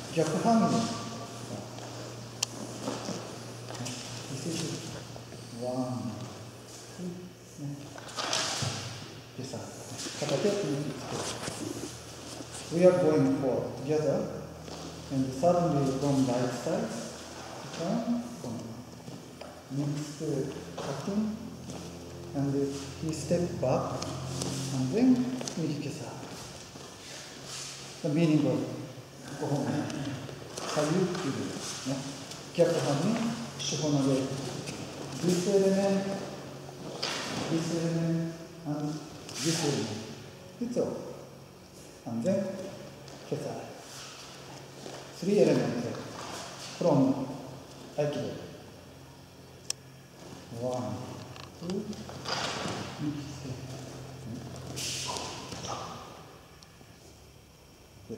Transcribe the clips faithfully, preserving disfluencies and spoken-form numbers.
逆半分。ワン、ツー、ね。でさ、片手、We are going forward together, and suddenly from right side, turn, next cutting, and he stepped back, and then Nihikesa. The meaning of ここね、左右っていうね、逆半に四方投げ。This element, this element, and this element. It's all. And then Kesa. Three elements from Aikido. One, two, three. Good.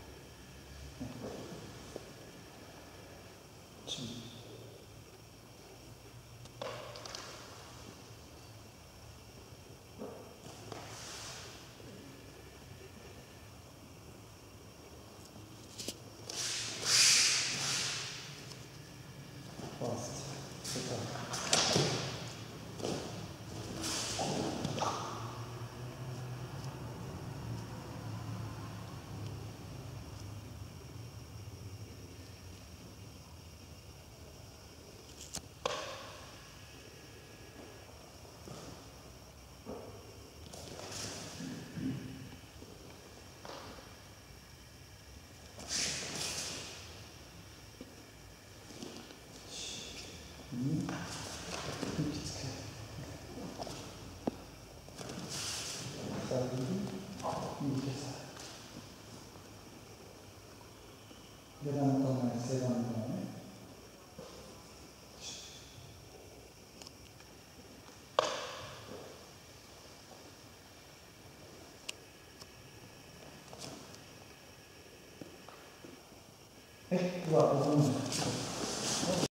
First, second. Eh, うわ、ごめんなさい。